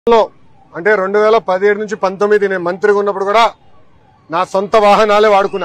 అంటే 2017 నుంచి 19 నేను మంత్రిగా ఉన్నప్పుడు కూడా నా సొంత వాహనాలే వాడుకున్నా.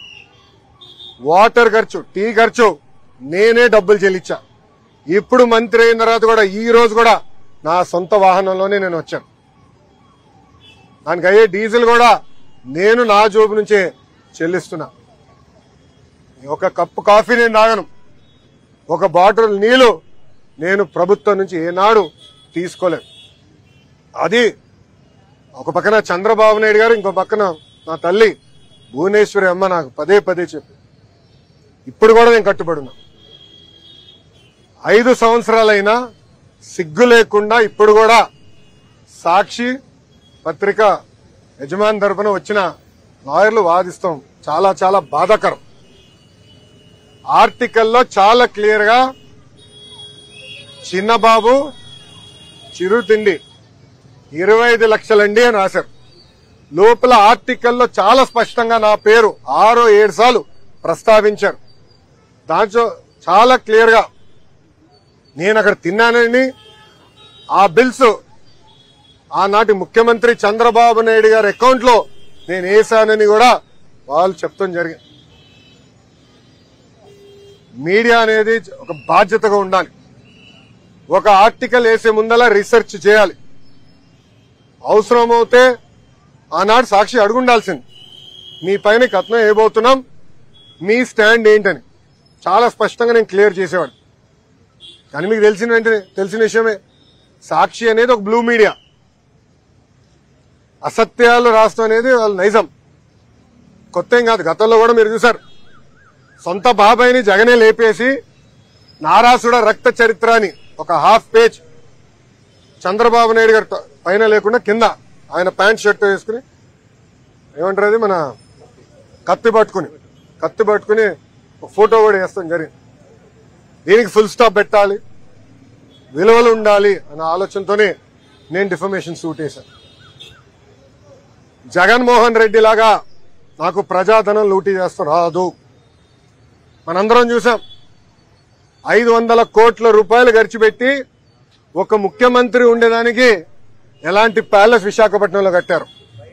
వాటర్ ఖర్చు, టీ ఖర్చు నేనే డబ్బులు చెల్లించా. ఇప్పుడు మంత్రి అయిన తర్వాత కూడా ఈ రోజు కూడా నా సొంత వాహనంలోనే నేను వచ్చాను. దానికి అయ్యే డీజిల్ కూడా నేను నా జోబు నుంచే చెల్లిస్తున్నా. ఒక కప్పు కాఫీ నేను తాగను, ఒక బాటిల్ నీళ్లు నేను ప్రభుత్వం నుంచి ఏనాడు తీసుకోలేదు. అది ఒక పక్కన చంద్రబాబు నాయుడు గారు, ఇంకో పక్కన నా తల్లి భువనేశ్వరి అమ్మ నాకు పదే పదే చెప్పి ఇప్పుడు కూడా నేను కట్టుబడి ఉన్నా. 5 సంవత్సరాలైనా సిగ్గు లేకుండా ఇప్పుడు కూడా సాక్షి పత్రిక యజమాని తరపున వచ్చిన లాయర్లు వాదిస్తాం. చాలా చాలా బాధాకరం. ఆర్టికల్లో చాలా క్లియర్ గా చిన్నబాబు చిరు తిండి 25 లక్షలండి అని రాశారు. లోపల ఆర్టికల్లో చాలా స్పష్టంగా నా పేరు 6-7 సార్లు ప్రస్తావించారు. దాంట్లో చాలా క్లియర్ గా నేను అక్కడ తిన్నానని, ఆ బిల్స్ ఆనాటి ముఖ్యమంత్రి చంద్రబాబు నాయుడు గారి అకౌంట్ లో నేను వేశానని కూడా వాళ్ళు చెప్తాం జరిగింది. మీడియా అనేది ఒక బాధ్యతగా ఉండాలి. ఒక ఆర్టికల్ వేసే ముందలా రీసెర్చ్ చేయాలి. అవసరమవుతే ఆనాడు సాక్షి అడుగుండాల్సింది, మీ పైన కథనం వేయబోతున్నాం, మీ స్టాండ్ ఏంటని. చాలా స్పష్టంగా నేను క్లియర్ చేసేవాడు. కానీ మీకు తెలిసిన విషయమే, సాక్షి అనేది ఒక బ్లూ మీడియా. అసత్యాలు రాష్ట్రం అనేది వాళ్ళ నైజం, కొత్త ఏం కాదు. గతంలో కూడా మీరు చూసారు, సొంత బాబాయిని జగనే లేపేసి నారాసుడ రక్త చరిత్ర అని ఒక హాఫ్ పేజ్ చంద్రబాబు నాయుడు గారి పైన లేకుండా కింద ఆయన ప్యాంట్ షర్ట్ వేసుకుని, ఏమంటారు అది, మన కత్తి పట్టుకుని ఒక ఫోటో కూడా వేస్తాం జరిగింది. దీనికి ఫుల్ స్టాప్ పెట్టాలి, విలువలు ఉండాలి అనే ఆలోచనతోనే నేను డిఫమేషన్ సూట్ వేశాను. జగన్మోహన్ రెడ్డి లాగా నాకు ప్రజాధనం లూటీ చేస్తాం రాదు. మనందరం చూసాం, 500 కోట్ల రూపాయలు ఖర్చు పెట్టి ఒక ముఖ్యమంత్రి ఉండేదానికి ఎలాంటి ప్యాలెస్ విశాఖపట్నంలో కట్టారు.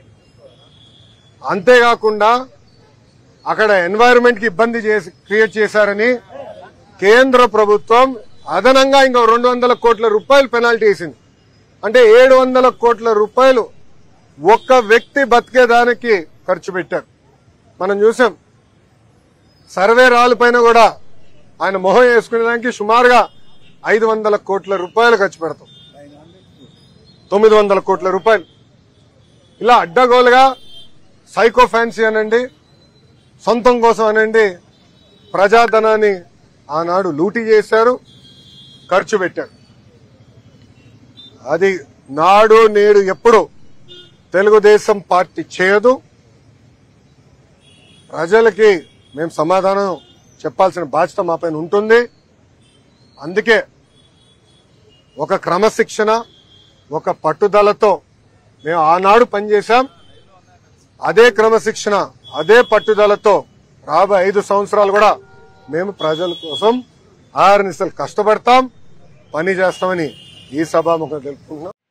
అంతేకాకుండా అక్కడ ఎన్వైరన్మెంట్ కి ఇబ్బంది క్రియేట్ చేశారని కేంద్ర ప్రభుత్వం అదనంగా ఇంకో 200 కోట్ల రూపాయలు పెనాల్టీ వేసింది. అంటే 700 కోట్ల రూపాయలు ఒక్క వ్యక్తి బతికేదానికి ఖర్చు పెట్టారు. మనం చూసాం, సర్వే రాళ్ళ పైన కూడా ఆయన మొహం వేసుకునేదానికి సుమారుగా 500 కోట్ల రూపాయలు ఖర్చు పెడతాం. 900 కోట్ల రూపాయలు ఇలా అడ్డగోలుగా సైకో ఫ్యాన్సీ అనండి, సొంతం కోసం అనండి, ప్రజాధనాన్ని ఆనాడు లూటీ చేశారు, ఖర్చు పెట్టారు. అది నాడు నేడు ఎప్పుడు తెలుగుదేశం పార్టీ చేయదు. ప్రజలకి మేము సమాధానం చెప్పాల్సిన బాధ్యత మా పైన ఉంటుంది. అందుకే ఒక క్రమశిక్షణ, ఒక పట్టుదలతో మేము ఆనాడు పనిచేశాం. అదే క్రమశిక్షణ, అదే పట్టుదలతో రాబోయే 5 సంవత్సరాలు కూడా మేము ప్రజల కోసం ఆర్నిసలు కష్టపడతాం, పని చేస్తామని ఈ సభాముఖంగా తెలుపుకుంటున్నాం.